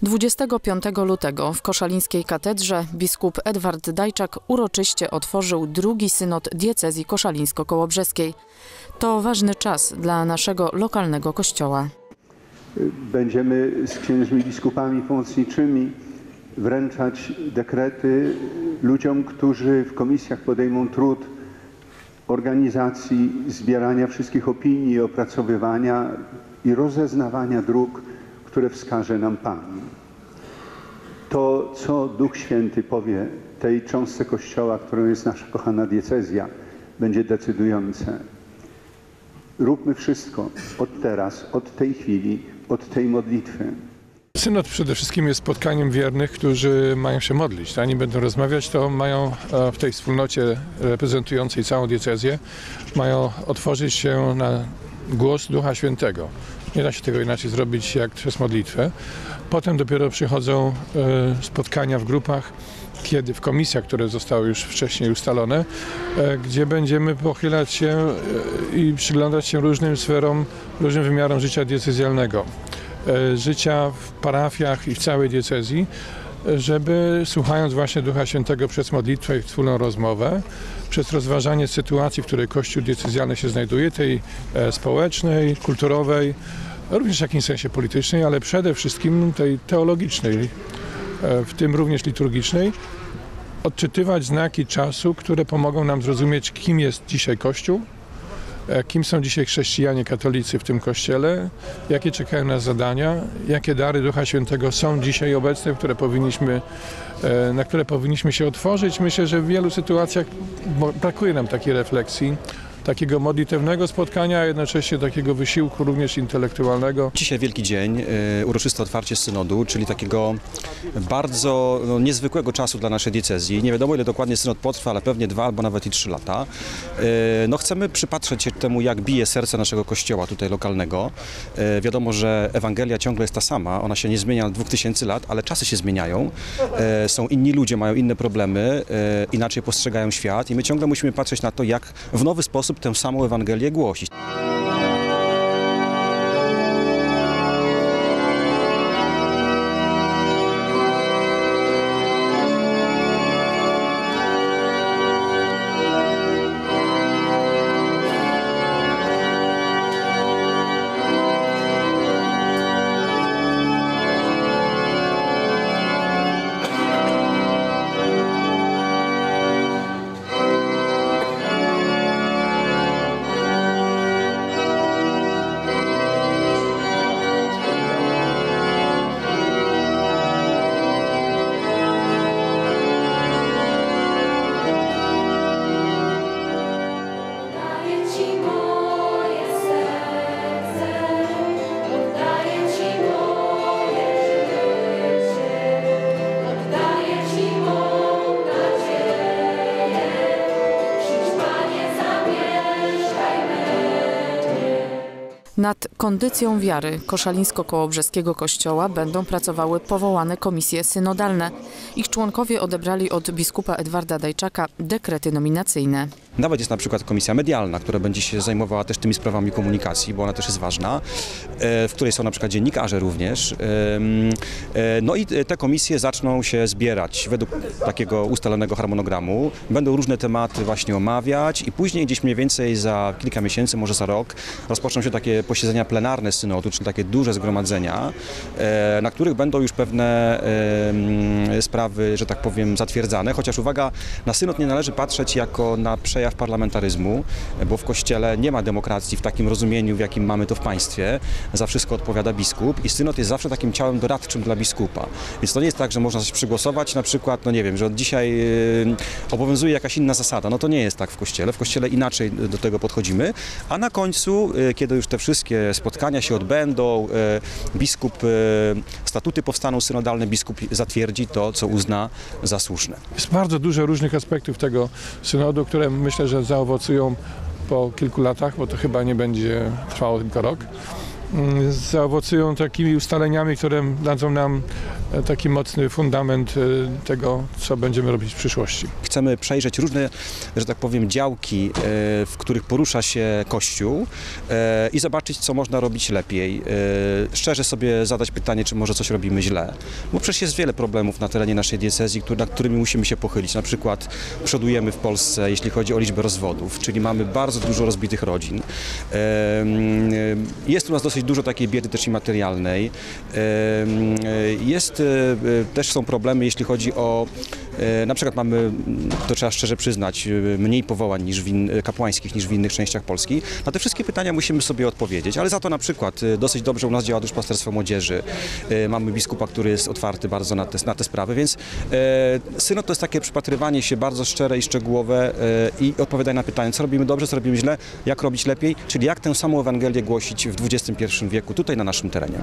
25 lutego w koszalińskiej katedrze biskup Edward Dajczak uroczyście otworzył drugi synod diecezji koszalińsko-kołobrzeskiej. To ważny czas dla naszego lokalnego kościoła. Będziemy z księżmi biskupami pomocniczymi wręczać dekrety ludziom, którzy w komisjach podejmą trud organizacji, zbierania wszystkich opinii, opracowywania i rozeznawania dróg, które wskaże nam Pan. To, co Duch Święty powie tej cząstce Kościoła, którą jest nasza kochana diecezja, będzie decydujące. Róbmy wszystko od teraz, od tej chwili, od tej modlitwy. Synod przede wszystkim jest spotkaniem wiernych, którzy mają się modlić. Oni będą rozmawiać, to mają w tej wspólnocie reprezentującej całą diecezję, mają otworzyć się na głos Ducha Świętego. Nie da się tego inaczej zrobić jak przez modlitwę. Potem dopiero przychodzą spotkania w grupach, kiedy w komisjach, które zostały już wcześniej ustalone, gdzie będziemy pochylać się i przyglądać się różnym sferom, różnym wymiarom życia diecezjalnego. Życia w parafiach i w całej diecezji, żeby słuchając właśnie Ducha Świętego przez modlitwę i wspólną rozmowę, przez rozważanie sytuacji, w której Kościół diecezjalny się znajduje, tej społecznej, kulturowej, również w jakimś sensie politycznej, ale przede wszystkim tej teologicznej, w tym również liturgicznej, odczytywać znaki czasu, które pomogą nam zrozumieć, kim jest dzisiaj Kościół, kim są dzisiaj chrześcijanie katolicy w tym Kościele, jakie czekają nas zadania, jakie dary Ducha Świętego są dzisiaj obecne, na które powinniśmy się otworzyć. Myślę, że w wielu sytuacjach brakuje nam takiej refleksji, takiego modlitewnego spotkania, a jednocześnie takiego wysiłku również intelektualnego. Dzisiaj wielki dzień, uroczyste otwarcie synodu, czyli takiego bardzo niezwykłego czasu dla naszej diecezji. Nie wiadomo, ile dokładnie synod potrwa, ale pewnie 2 albo nawet i 3 lata. Chcemy przypatrzeć się temu, jak bije serce naszego kościoła tutaj lokalnego. Wiadomo, że Ewangelia ciągle jest ta sama, ona się nie zmienia od 2000 lat, ale czasy się zmieniają. Są inni ludzie, mają inne problemy, inaczej postrzegają świat i my ciągle musimy patrzeć na to, jak w nowy sposób tę samą Ewangelię głosić. Nad kondycją wiary koszalińsko-kołobrzeskiego kościoła będą pracowały powołane komisje synodalne. Ich członkowie odebrali od biskupa Edwarda Dajczaka dekrety nominacyjne. Nawet jest na przykład komisja medialna, która będzie się zajmowała też tymi sprawami komunikacji, bo ona też jest ważna, w której są na przykład dziennikarze również. No i te komisje zaczną się zbierać według takiego ustalonego harmonogramu. Będą różne tematy właśnie omawiać i później gdzieś mniej więcej za kilka miesięcy, może za rok, rozpoczną się takie posiedzenia plenarne synodu, czyli takie duże zgromadzenia, na których będą już pewne sprawy, że tak powiem, zatwierdzane. Chociaż uwaga, na synod nie należy patrzeć jako na przejaw parlamentaryzmu, bo w Kościele nie ma demokracji w takim rozumieniu, w jakim mamy to w państwie. Za wszystko odpowiada biskup i synod jest zawsze takim ciałem doradczym dla biskupa. Więc to nie jest tak, że można coś przygłosować, na przykład, no nie wiem, że od dzisiaj obowiązuje jakaś inna zasada. No to nie jest tak w Kościele. W Kościele inaczej do tego podchodzimy, a na końcu, kiedy już te wszystkie spotkania się odbędą, biskup, statuty powstaną synodalne, biskup zatwierdzi to, co uzna za słuszne. Jest bardzo dużo różnych aspektów tego synodu, które myślę, że zaowocują po kilku latach, bo to chyba nie będzie trwało tylko rok. zaowocują takimi ustaleniami, które dadzą nam taki mocny fundament tego, co będziemy robić w przyszłości. Chcemy przejrzeć różne, że tak powiem, działki, w których porusza się Kościół i zobaczyć, co można robić lepiej. Szczerze sobie zadać pytanie, czy może coś robimy źle. Bo przecież jest wiele problemów na terenie naszej diecezji, nad którymi musimy się pochylić. Na przykład przodujemy w Polsce, jeśli chodzi o liczbę rozwodów, czyli mamy bardzo dużo rozbitych rodzin. Jest u nas dosyć dużo takiej biedy też i materialnej. Też są problemy, jeśli chodzi o, na przykład mamy, to trzeba szczerze przyznać, mniej powołań kapłańskich niż w innych częściach Polski. Na te wszystkie pytania musimy sobie odpowiedzieć, ale za to na przykład dosyć dobrze u nas działa duszpasterstwo młodzieży. Mamy biskupa, który jest otwarty bardzo na te sprawy, więc synod to jest takie przypatrywanie się bardzo szczere i szczegółowe i odpowiadanie na pytanie, co robimy dobrze, co robimy źle, jak robić lepiej, czyli jak tę samą Ewangelię głosić w XXI wieku, tutaj na naszym terenie.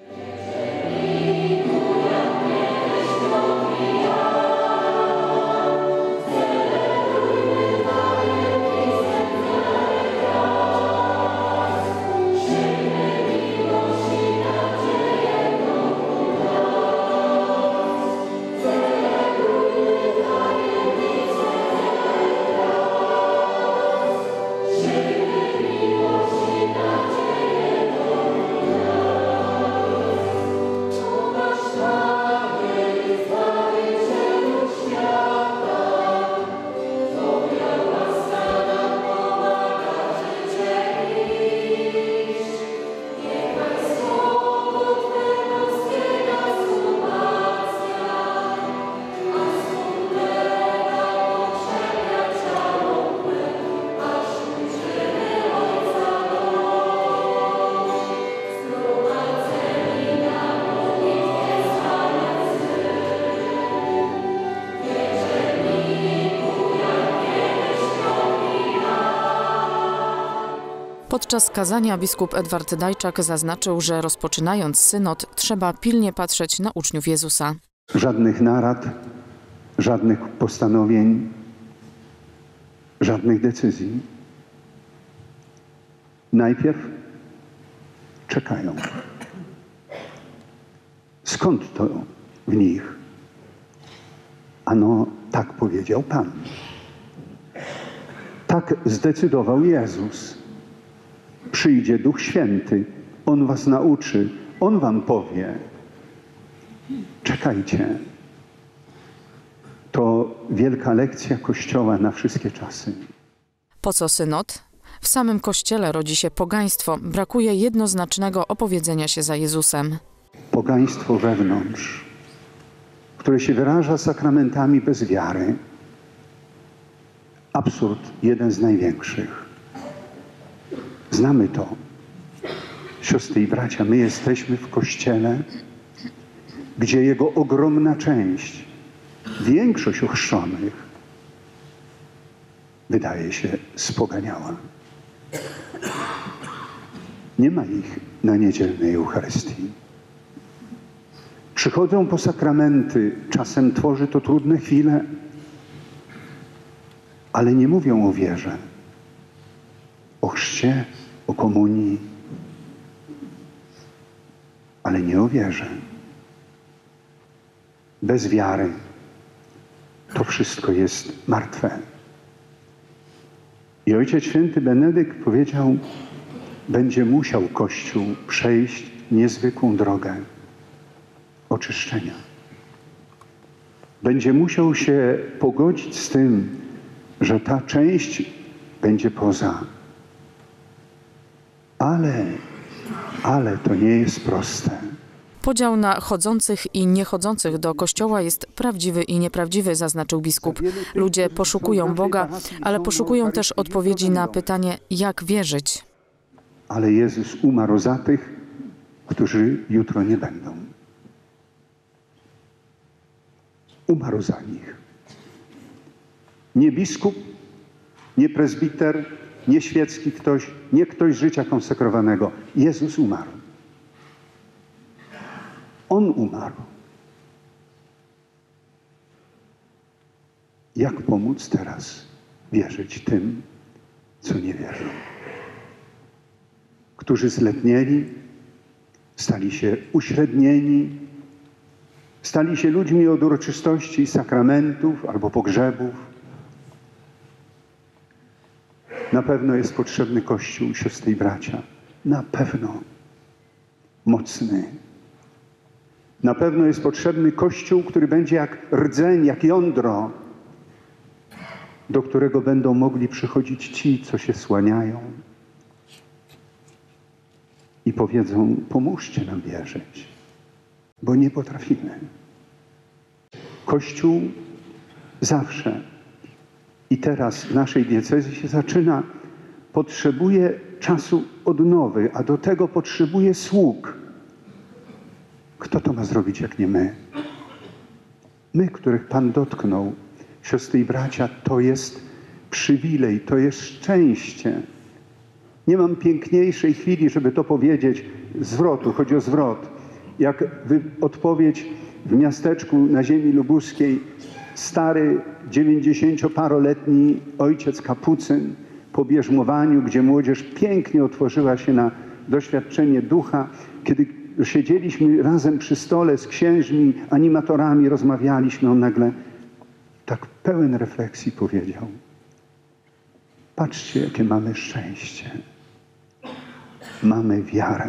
Podczas kazania biskup Edward Dajczak zaznaczył, że rozpoczynając synod trzeba pilnie patrzeć na uczniów Jezusa. Żadnych narad, żadnych postanowień, żadnych decyzji. Najpierw czekają. Skąd to w nich? Ano, tak powiedział Pan. Tak zdecydował Jezus. Przyjdzie Duch Święty, On was nauczy, On wam powie. Czekajcie. To wielka lekcja Kościoła na wszystkie czasy. Po co synod? W samym Kościele rodzi się pogaństwo. Brakuje jednoznacznego opowiedzenia się za Jezusem. Pogaństwo wewnątrz, które się wyraża sakramentami bez wiary. Absurd jeden z największych. Znamy to. Siostry i bracia, my jesteśmy w Kościele, gdzie jego ogromna część, większość ochrzczonych wydaje się spoganiała. Nie ma ich na niedzielnej Eucharystii. Przychodzą po sakramenty, czasem tworzy to trudne chwile, ale nie mówią o wierze, o chrzcie, o komunii, ale nie o wierze. Bez wiary to wszystko jest martwe. I Ojciec Święty Benedykt powiedział, będzie musiał Kościół przejść niezwykłą drogę oczyszczenia. Będzie musiał się pogodzić z tym, że ta część będzie poza. Ale to nie jest proste. Podział na chodzących i niechodzących do kościoła jest prawdziwy i nieprawdziwy, zaznaczył biskup. Ludzie poszukują Boga, ale poszukują też odpowiedzi na pytanie, jak wierzyć. Ale Jezus umarł za tych, którzy jutro nie będą. Umarł za nich. Nie biskup, nie prezbiter, nie świecki ktoś, nie ktoś z życia konsekrowanego. Jezus umarł. On umarł. Jak pomóc teraz wierzyć tym, co nie wierzą? Którzy zletnieli, stali się uśrednieni, stali się ludźmi od uroczystości sakramentów albo pogrzebów. Na pewno jest potrzebny Kościół, siostry i bracia. Na pewno mocny. Na pewno jest potrzebny Kościół, który będzie jak rdzeń, jak jądro, do którego będą mogli przychodzić ci, co się słaniają i powiedzą: pomóżcie nam wierzyć, bo nie potrafimy. Kościół zawsze i teraz w naszej diecezji się zaczyna, potrzebuje czasu odnowy, a do tego potrzebuje sług. Kto to ma zrobić, jak nie my? My, których Pan dotknął, siostry i bracia, to jest przywilej, to jest szczęście. Nie mam piękniejszej chwili, żeby to powiedzieć, zwrotu, chodzi o zwrot. Jak odpowiedź w miasteczku na ziemi lubuskiej, stary 90-paroletni ojciec kapucyn po bierzmowaniu, gdzie młodzież pięknie otworzyła się na doświadczenie ducha, kiedy siedzieliśmy razem przy stole z księżmi, animatorami, rozmawialiśmy, on nagle tak pełen refleksji powiedział: patrzcie, jakie mamy szczęście. Mamy wiarę.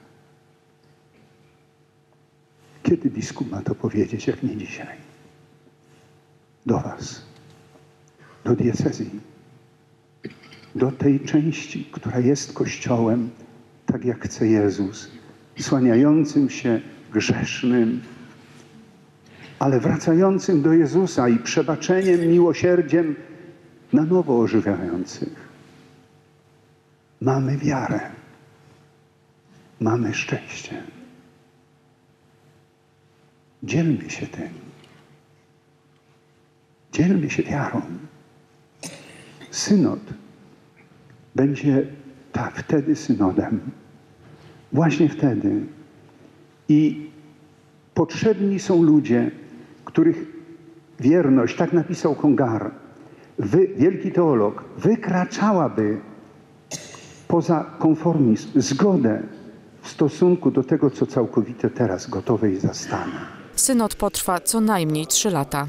Kiedy biskup ma to powiedzieć, jak nie dzisiaj? Do was, do diecezji, do tej części, która jest Kościołem, tak jak chce Jezus, słaniającym się, grzesznym, ale wracającym do Jezusa i przebaczeniem, miłosierdziem na nowo ożywiających. Mamy wiarę. Mamy szczęście. Dzielmy się tym. Dzielmy się wiarą. Synod będzie wtedy synodem. Właśnie wtedy. I potrzebni są ludzie, których wierność, tak napisał Congar, wielki teolog, wykraczałaby poza konformizm, zgodę w stosunku do tego, co całkowite teraz gotowe i zastane. Synod potrwa co najmniej 3 lata.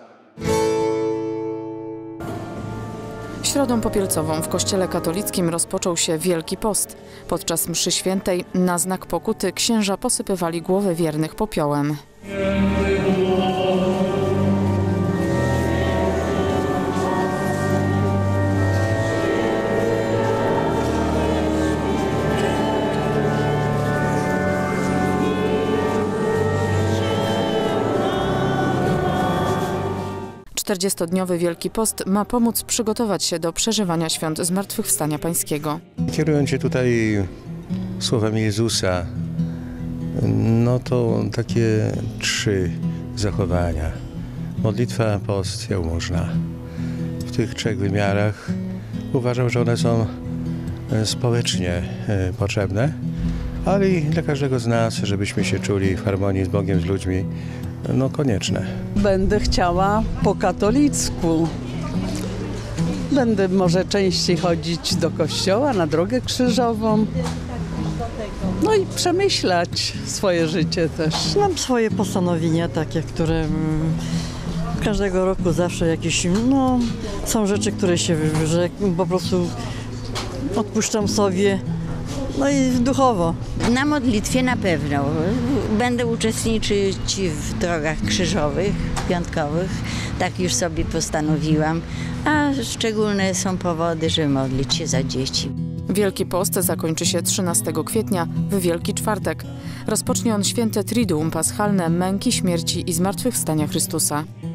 Środą popielcową w Kościele katolickim rozpoczął się Wielki Post. Podczas mszy świętej na znak pokuty księża posypywali głowy wiernych popiołem. Czterdziestodniowy Wielki Post ma pomóc przygotować się do przeżywania świąt Zmartwychwstania Pańskiego. Kierując się tutaj słowami Jezusa, no to takie 3 zachowania. Modlitwa, post, jałmużna. W tych 3 wymiarach uważam, że one są społecznie potrzebne, ale i dla każdego z nas, żebyśmy się czuli w harmonii z Bogiem, z ludźmi, no konieczne. Będę chciała po katolicku. Będę może częściej chodzić do kościoła, na drogę krzyżową. No i przemyślać swoje życie też. Mam swoje postanowienia takie, które każdego roku zawsze jakieś, są rzeczy, które się po prostu odpuszczam sobie. No i duchowo. Na modlitwie na pewno. Będę uczestniczyć w drogach krzyżowych, piątkowych. Tak już sobie postanowiłam. A szczególne są powody, żeby modlić się za dzieci. Wielki Post zakończy się 13 kwietnia w Wielki Czwartek. Rozpocznie on święte Triduum Paschalne męki, śmierci i zmartwychwstania Chrystusa.